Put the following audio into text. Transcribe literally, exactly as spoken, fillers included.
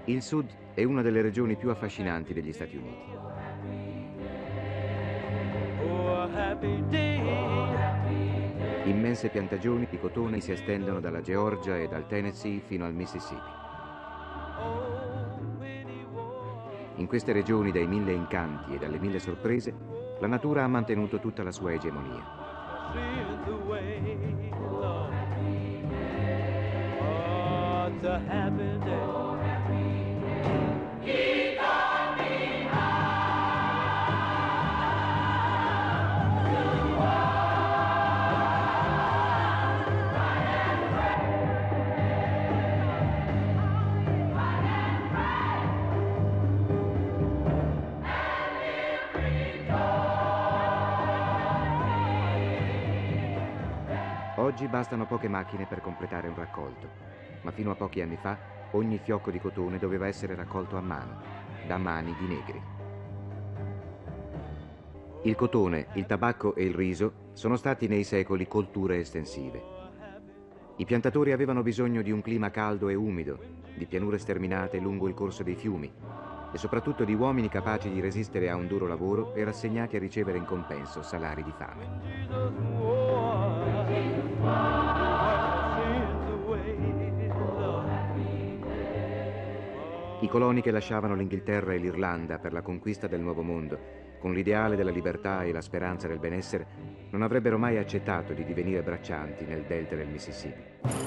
Il Sud è una delle regioni più affascinanti degli Stati Uniti. Immense piantagioni di cotone si estendono dalla Georgia e dal Tennessee fino al Mississippi. In queste regioni dai mille incanti e dalle mille sorprese, la natura ha mantenuto tutta la sua egemonia. Oggi bastano poche macchine per completare un raccolto, ma fino a pochi anni fa ogni fiocco di cotone doveva essere raccolto a mano, da mani di negri. Il cotone, il tabacco e il riso sono stati nei secoli colture estensive. I piantatori avevano bisogno di un clima caldo e umido, di pianure sterminate lungo il corso dei fiumi e soprattutto di uomini capaci di resistere a un duro lavoro e rassegnati a ricevere in compenso salari di fame. I coloni che lasciavano l'Inghilterra e l'Irlanda per la conquista del Nuovo Mondo, con l'ideale della libertà e la speranza del benessere, non avrebbero mai accettato di divenire braccianti nel delta del Mississippi.